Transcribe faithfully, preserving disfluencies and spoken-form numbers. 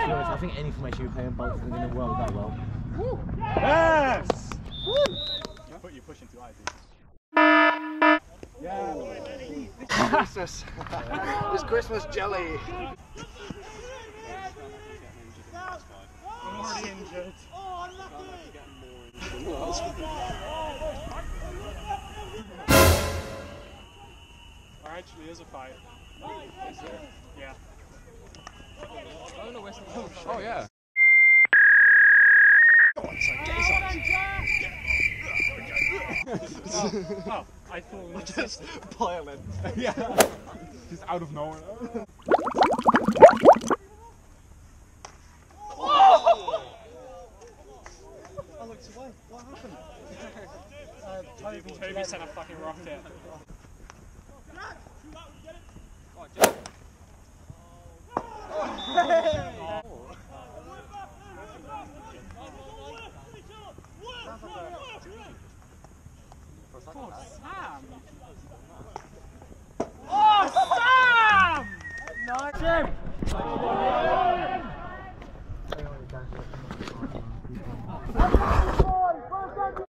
honest, I think any formation you play in both are going to work that well. Woo. Yes! Woo. You put your push into I think. Yeah. This Christmas. This Christmas jelly. I'm already injured. Oh, there actually is a fight. Is there? Yeah. Oh yeah. Oh, I thought it was Just violent. Yeah. Just out of nowhere. Oh! I looked away. What happened? uh, Toby, Toby sent a fucking rocket. Oh,